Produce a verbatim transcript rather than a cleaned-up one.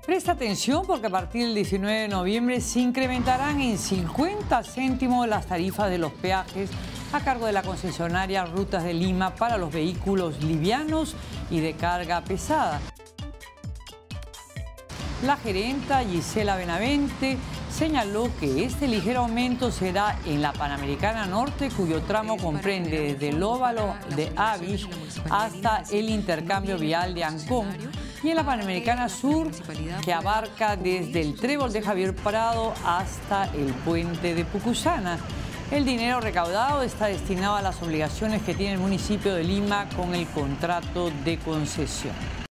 Presta atención porque a partir del diecinueve de noviembre se incrementarán en cincuenta céntimos las tarifas de los peajes a cargo de la concesionaria Rutas de Lima para los vehículos livianos y de carga pesada. La gerenta Gisela Benavente señaló que este ligero aumento será en la Panamericana Norte, cuyo tramo comprende desde el óvalo de Avis hasta el intercambio vial de Ancón, y en la Panamericana Sur, que abarca desde el Trébol de Javier Prado hasta el puente de Pucusana. El dinero recaudado está destinado a las obligaciones que tiene el municipio de Lima con el contrato de concesión.